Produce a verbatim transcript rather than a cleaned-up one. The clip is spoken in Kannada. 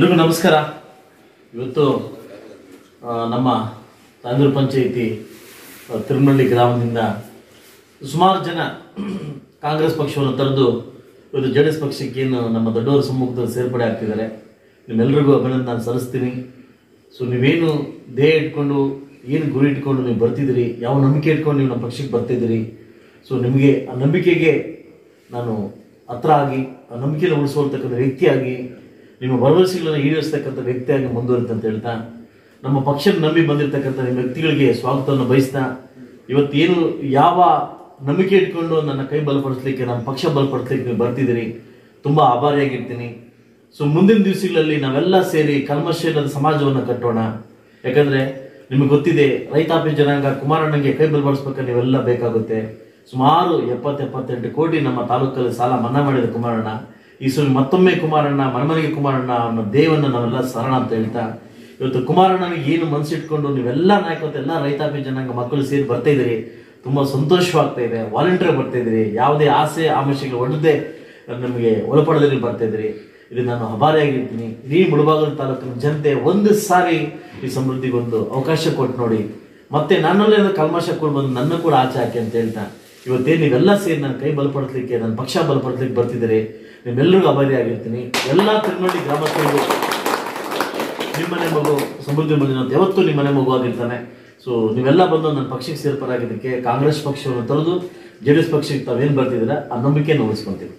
ಎಲ್ರಿಗೂ ನಮಸ್ಕಾರ. ಇವತ್ತು ನಮ್ಮ ತಾಂದೂರು ಪಂಚಾಯಿತಿ ತಿರುಮಳ್ಳಿ ಗ್ರಾಮದಿಂದ ಸುಮಾರು ಜನ ಕಾಂಗ್ರೆಸ್ ಪಕ್ಷವನ್ನು ತೊರೆದು ಇವತ್ತು ಜೆ ಡಿ ಎಸ್ ಪಕ್ಷಕ್ಕೆ ಏನು ನಮ್ಮ ದೊಡ್ಡವರ ಸಮ್ಮುಖದಲ್ಲಿ ಸೇರ್ಪಡೆ ಆಗ್ತಿದ್ದಾರೆ. ನಿಮ್ಮೆಲ್ಲರಿಗೂ ಅಭಿನಂದನೆ ನಾನು ಸಲ್ಲಿಸ್ತೀನಿ. ಸೊ ನೀವೇನು ಧ್ಯೇಯ ಇಟ್ಕೊಂಡು ಏನು ಗುರಿ ಇಟ್ಕೊಂಡು ನೀವು ಬರ್ತಿದ್ದೀರಿ, ಯಾವ ನಂಬಿಕೆ ಇಟ್ಕೊಂಡು ನೀವು ನಮ್ಮ ಪಕ್ಷಕ್ಕೆ ಬರ್ತಿದ್ದೀರಿ, ಸೊ ನಿಮಗೆ ಆ ನಂಬಿಕೆಗೆ ನಾನು ಹತ್ರ ಆಗಿ ಆ ನಂಬಿಕೆಯನ್ನು ಉಳಿಸುವಂತಕ್ಕಂಥ ವ್ಯಕ್ತಿಯಾಗಿ ನಿಮ್ಮ ಭರವಸೆಗಳನ್ನು ಈಡೇರಿಸ್ತಕ್ಕಂಥ ವ್ಯಕ್ತಿಯಾಗಿ ಮುಂದುವರಿತ ಅಂತ ಹೇಳ್ತಾ ನಮ್ಮ ಪಕ್ಷದ ನಂಬಿ ಬಂದಿರತಕ್ಕಂಥ ನಿಮ್ಮ ವ್ಯಕ್ತಿಗಳಿಗೆ ಸ್ವಾಗತವನ್ನು ಬಯಸ್ತಾ ಇವತ್ತೇನು ಯಾವ ನಂಬಿಕೆ ಇಟ್ಕೊಂಡು ನನ್ನ ಕೈ ಬಲಪಡಿಸ್ಲಿಕ್ಕೆ ನಮ್ಮ ಪಕ್ಷ ಬಲಪಡಿಸ್ಲಿಕ್ಕೆ ನೀವು ಬರ್ತಿದ್ದೀರಿ, ತುಂಬ ಆಭಾರಿಯಾಗಿರ್ತೀನಿ. ಸೊ ಮುಂದಿನ ದಿವಸಗಳಲ್ಲಿ ನಾವೆಲ್ಲ ಸೇರಿ ಕಲ್ಮಶದ ಸಮಾಜವನ್ನು ಕಟ್ಟೋಣ. ಯಾಕಂದ್ರೆ ನಿಮಗೆ ಗೊತ್ತಿದೆ, ರೈತಾಪಿ ಜನಾಂಗ ಕುಮಾರಣ್ಣಗೆ ಕೈ ಬಲಪಡಿಸ್ಬೇಕಾದ್ರೆ ನೀವೆಲ್ಲ ಬೇಕಾಗುತ್ತೆ. ಸುಮಾರು ಎಪ್ಪತ್ತು ಎಪ್ಪತ್ತೆಂಟು ಕೋಟಿ ನಮ್ಮ ತಾಲೂಕಲ್ಲಿ ಸಾಲ ಮನ್ನಾ ಮಾಡಿದ ಕುಮಾರಣ್ಣ. ಈ ಸಲ ಮತ್ತೊಮ್ಮೆ ಕುಮಾರಣ್ಣ ಮನಮನೆಗೆ ಕುಮಾರಣ್ಣ ಅನ್ನೋ ದೇವನ್ನ ನಾವೆಲ್ಲ ಸರಣ ಅಂತ ಹೇಳ್ತಾ ಇವತ್ತು ಕುಮಾರಣ್ಣನಿಗೆ ಏನು ಮನಸ್ಸಿಟ್ಕೊಂಡು ನೀವೆಲ್ಲ ನಾಯಕತ್ವ ಎಲ್ಲ ರೈತಾಪಿ ಜನಾಂಗ ಮಕ್ಕಳು ಸೇರಿ ಬರ್ತಾ ಇದ್ದೀರಿ. ತುಂಬಾ ಸಂತೋಷವಾಗ್ತಾ ಇದೆ. ವಾಲಂಟಿಯರ್ ಬರ್ತಾ ಇದ್ದೀರಿ, ಯಾವುದೇ ಆಸೆ ಆಮಿಷಗಳು ಒಡ್ಡದೆ ನಮಗೆ ಒಳಪಡದಲ್ಲಿ ಬರ್ತಾ ಇದ್ರಿ. ಇದು ನಾನು ಆಭಾರಿಯಾಗಿರ್ತೀನಿ. ಇಡೀ ಮುಳಬಾಗಲ ತಾಲೂಕಿನ ಜನತೆ ಒಂದು ಸಾರಿ ಈ ಸಮೃದ್ಧಿಗೆ ಒಂದು ಅವಕಾಶ ಕೊಟ್ಟು ನೋಡಿ, ಮತ್ತೆ ನನ್ನಲ್ಲೇ ಕಲ್ಮಶ ಕೂಡ ಬಂದು ನನ್ನ ಕೂಡ ಆಚೆ ಹಾಕಿ ಅಂತ ಹೇಳ್ತಾ ಇವತ್ತೇ ನೀವೆಲ್ಲ ಸೇರಿ ನನ್ನ ಕೈ ಬಲಪಡಿಸ್ಲಿಕ್ಕೆ ನನ್ನ ಪಕ್ಷ ಬಲಪಡಿಸ್ಲಿಕ್ಕೆ ಬರ್ತಿದ್ದೀರಿ. ನಿಮ್ಮೆಲ್ಲರಿಗೂ ಆಭಾರಿಯಾಗಿರ್ತೀನಿ. ಎಲ್ಲ ತಿರುಮಳ್ಳಿ ಗ್ರಾಮಸ್ಥರಿಗೂ ನಿಮ್ಮನೆ ಮಗು ಸಮೃದ್ಧಿ ಮಂದಿರ ಅಂತ ಯಾವತ್ತೂ ನಿಮ್ಮನೆ ಮಗು ಆಗಿರ್ತಾನೆ. ಸೊ ನೀವೆಲ್ಲ ಬಂದು ನನ್ನ ಪಕ್ಷಕ್ಕೆ ಸೇರ್ಪರಾಗಿದ್ದಕ್ಕೆ ಕಾಂಗ್ರೆಸ್ ಪಕ್ಷವನ್ನು ತೊರೆದು ಜೆ ಡಿ ಎಸ್ ಪಕ್ಷಕ್ಕೆ ತಾವೇನು ಬರ್ತಿದ್ದೀರಾ ಆ ನಂಬಿಕೆಯನ್ನು ಉಳಿಸ್ಕೊಂತೀವಿ.